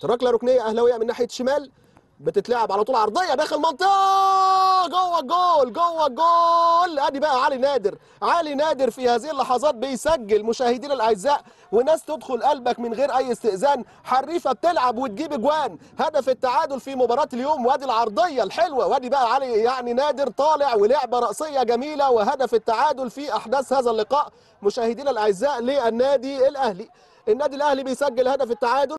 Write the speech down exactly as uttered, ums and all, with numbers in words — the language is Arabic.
ركله ركنيه اهلاويه من ناحيه الشمال، بتتلعب على طول عرضيه داخل منطقه جوه الجول جوه الجول. ادي بقى علي نادر، علي نادر في هذه اللحظات بيسجل مشاهدينا الاعزاء، وناس تدخل قلبك من غير اي استئذان. حريفه بتلعب وتجيب اجوان، هدف التعادل في مباراه اليوم، وادي العرضيه الحلوه، وادي بقى علي يعني نادر طالع ولعبه راسيه جميله، وهدف التعادل في احداث هذا اللقاء مشاهدينا الاعزاء للنادي الاهلي. النادي الاهلي بيسجل هدف التعادل.